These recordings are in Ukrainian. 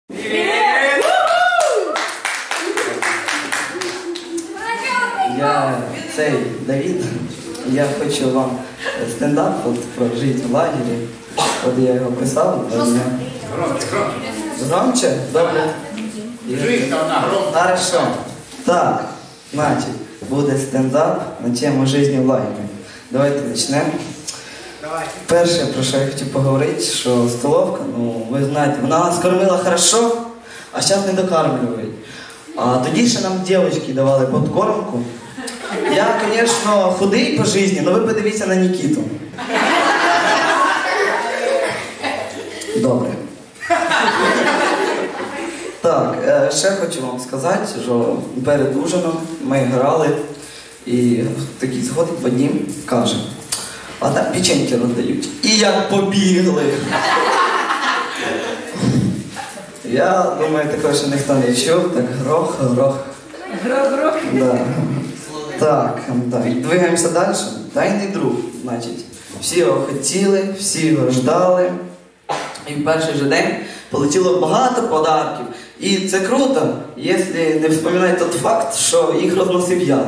Я Давид, я хочу вам стендап про життя в лагері. От я його писав. Громче? Добре. Хорошо. Так, значить, буде стендап на тему життя в лагері. Давайте почнемо. Перше, про що я хотів поговорити, що столовка, ну, ви знаєте, вона нас кормила хорошо, а зараз не докармлюють. А тоді ще нам дівчатки давали подкормку. Я, звісно, худий по житті, але ви подивіться на Нікіту. Добре. Так, ще хочу вам сказати, що перед ужином ми грали, і такий зходить Вадим, каже, а там печеньки роздають. І як побігли. Я думаю, такого ще ніхто не чув, так грох. Да. Так, двигаємося далі. Тайний друг, значить. Всі його хотіли, всі його ждали. І в перший же день полетіло багато подарків. І це круто, якщо не вспоминати той факт, що їх розносив я.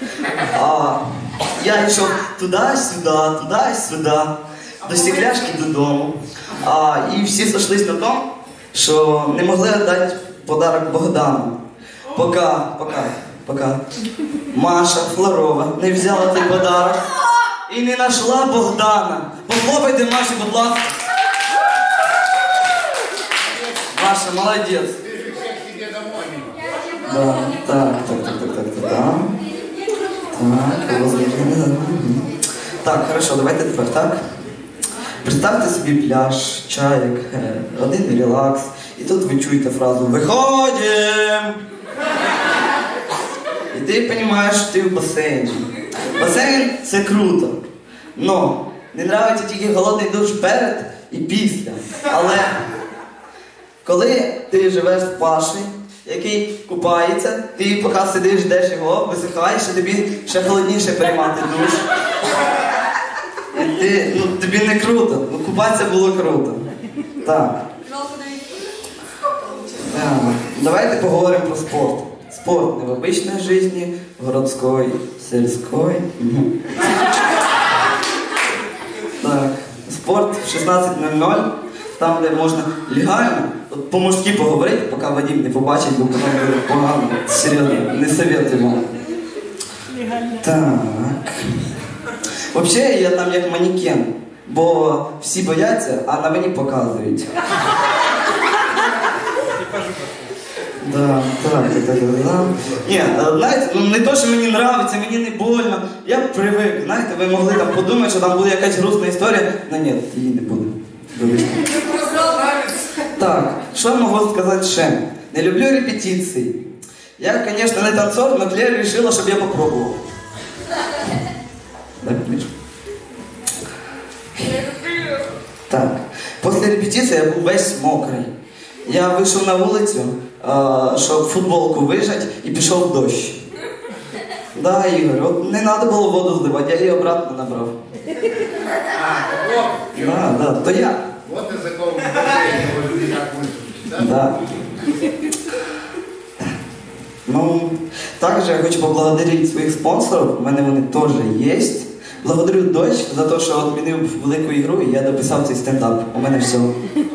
Я йшов туди-сюди, до стекляшки додому. І всі сошлись на тому, що не могли дати подарок Богдану. Поки Маша Флорова не взяла цей подарок і не знайшла Богдана. Похлопайте Маші, будь ласка. Маша, молодець. Так, хорошо, давайте тепер, так? Представте собі пляж, чайок, один релакс. І тут ви чуєте фразу «Виходим!» І ти розумієш, що ти в басейні. Басейн – це круто. Но не подобається тільки голодний душ перед і після. Але коли ти живеш з Пашею, який купається, ти поки сидиш, ждеш його, висихаєш, і тобі ще холодніше приймати душ. І тобі не круто. Купатися було круто. Так. Давайте поговоримо про спорт. Спорт не в обычной жизни, городской, сельской. Так. Спорт в 16:00, там, де можна легально, по-мужськи поговорити, поки Вадим не побачить, бо потім буде погано. Серйозно, не советую. Так. Взагалі, я там як манекен, бо всі бояться, а на мені показують. Да. Ні, знаєте, не то, що мені подобається, мені не больно. Я привик, знаєте, ви могли там подумати, що там буде якась грустна історія. Ну ні, її не буде. Так, що можу сказати ще? Не люблю репетиції. Я, звісно, не танцор, але Клера вирішила, щоб я попробував. Так, після репетиції я був весь мокрий. Я вийшов на вулицю, щоб футболку вижати, і пішов в дощ. Да, Ігор, от не треба було воду зливати, я її обратно набрав. Да, то я. Вот из-за кого мы так вышли. Да. Ну, також я хочу поблагодарити своїх спонсорів, у мене вони теж є. Благодарю Дощ за те, що відмінив велику ігру, і я дописав цей стендап. У мене все.